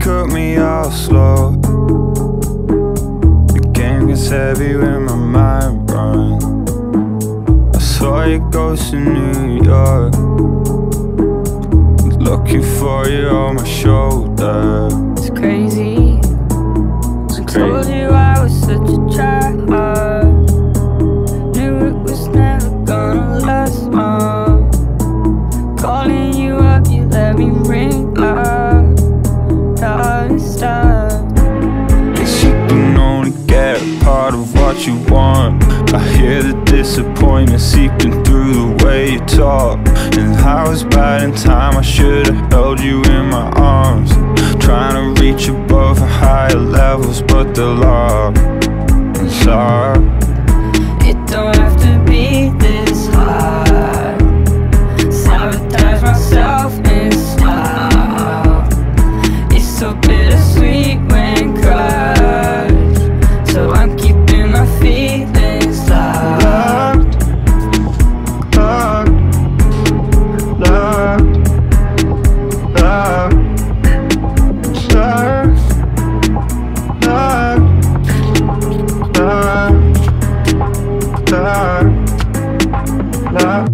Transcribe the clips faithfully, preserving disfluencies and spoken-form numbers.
cut me off slow. The game gets heavy when my mind runs. I saw your ghost in New York, looking for you on my shoulder. It's crazy. It's I crazy. told you I was such a child. Knew it was never gonna last long. Calling you up, you let me ring up. Darling, stop. Guess you can only get a part of what you want. I hear the disappointment seeping through the way you talk. And I was bad in time, I should've held you in my arms, trying to reach above the higher levels, but the law is hard. It don't have to be this hard. Sabotage myself and stop. It's so bittersweet when crushed, so I'm keeping my feelings locked. Locked, locked, locked, locked, locked, locked, locked, locked.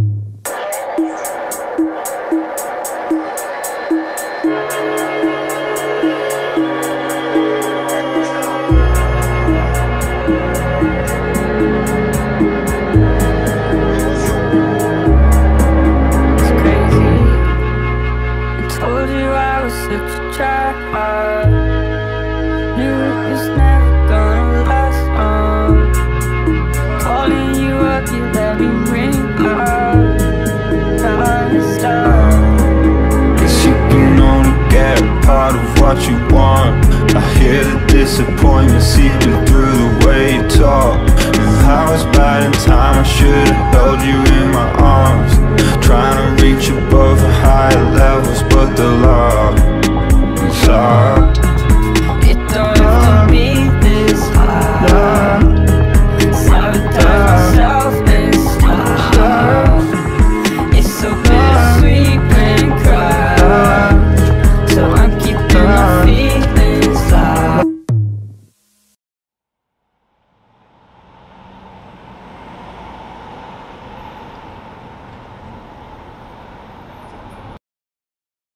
It's crazy. I told you I was such a child. Knew it was never gonna last long. Calling you up, you let me ring up. Darling, stop. Guess you can only get a part of what you want. I hear the disappointment seeping through the way you talk. And I was bad in time, I should've held you in my arms, trying to reach above the higher levels, but the